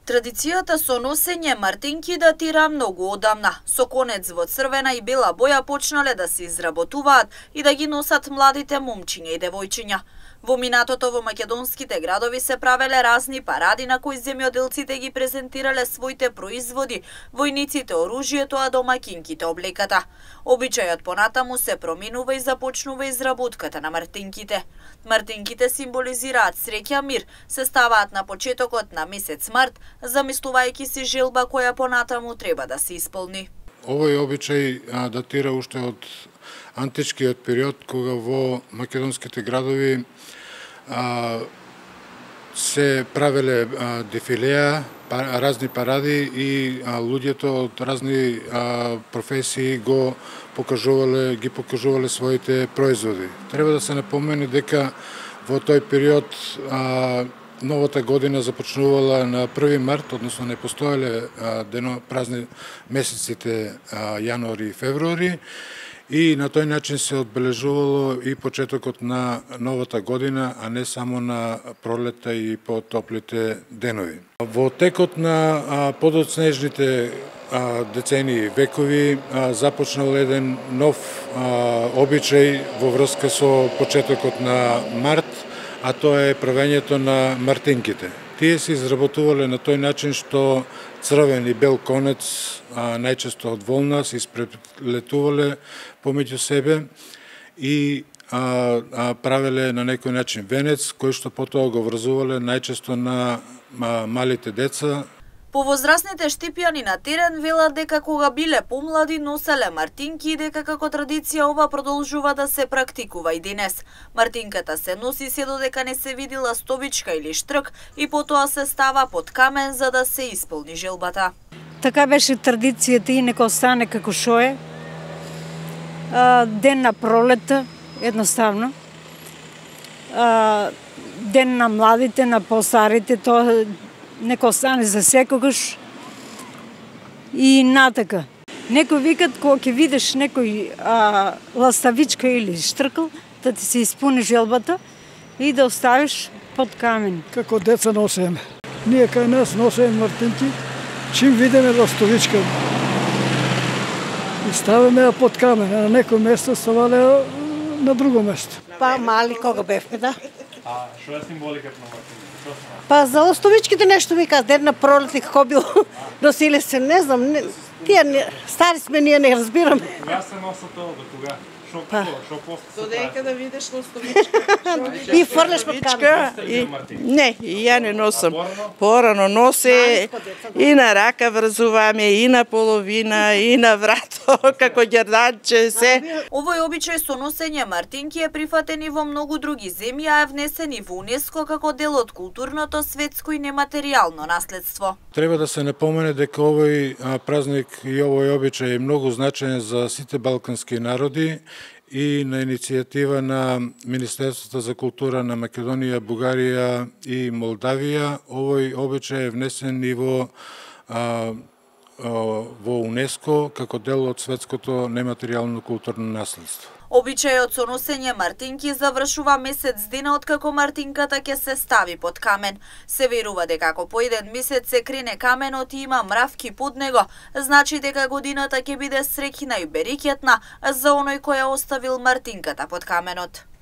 Традицијата со носење мартинки датира многу одамна. Со конец во црвена и бела боја почнале да се изработуваат и да ги носат младите момчиња и девојчиња. Во минатото во македонските градови се правеле разни паради на кои земјоделците ги презентирале своите производи, војниците оружјето, а домакинките облеката. Обичајот понатаму се променува и започнува изработката на мартинките. Мартинките символизираат среќа, мир, се ставаат на почетокот на месец март, замислувајќи си желба која понатаму треба да се исполни. Овој обичај датира уште од античкиот период, кога во македонските градови се правеле дефилеа, разни паради и луѓето од разни професии ги покажувале своите производи. Треба да се напомени дека во тој период новата година започнувала на 1 март, односно не постоеле празни месеците јануари и февруари, и на тој начин се одбележувало и почетокот на новата година, а не само на пролета и потоплите денови. Во текот на подоцнежните децении векови започнал еден нов обичај во врска со почетокот на март, а тоа е правењето на мартинките. Тие се изработувале на тој начин што црвен и бел конец, најчесто од волна, се испреплетувале помеѓу себе и правеле на некој начин венец, кој што потоа го врзувале најчесто на малите деца. Повозрасните штипјани на терен велат дека кога биле помлади носеле мартинки и дека како традиција ова продолжува да се практикува и денес. Мартинката се носи се додека не се види ластовичка или штрк и потоа се става под камен за да се исполни желбата. Така беше традицијата и нека остане како шо е. Ден на пролета, едноставно. Ден на младите, на постарите, тоа нека остане за секогаш и натака. Некои викат, кога ќе видиш некој ластавичка или штркал, да ти се испуни желбата и да оставиш под камен. Како деца носеме. Ние кај нас носеме мартинки, чим видиме ластовичка. И ставаме ја под камен, а на некој место ставале на друго место. Па мали кога бевме, да. А што е символиката на мартинките? Па за ластовичките нешто вика, ден на пролет и како било носиле се, не знам, тие стари сме, ние не разбираме. Кога се носат тоа, до кога? Шо после се додека да видиш ластовичка. И фрлеш под камен. Не, ја не носам. Порано носе и на рака врзуваме, и на половина, и на врато, како ѓерданче, се. Овој обичај со носење мартинки е прифатен и во многу други земји, а е внесен и во УНЕСКО како дел од културното, светско и нематеријално наследство. Треба да се напомене дека овој празник и овој обичај е многу значаен за сите балкански народи и на иницијатива на Министерството за култура на Македонија, Бугарија и Молдавија. Овој обичај е внесен и во УНЕСКО како дел од светското нематеријално културно наследство. Обичајот со носење мартинки завршува месец дена откако мартинката ќе се стави под камен. Се верува дека ако по еден месец се крене каменот и има мравки под него, значи дека годината ќе биде среќна и берекетна за оној кој ја оставил мартинката под каменот.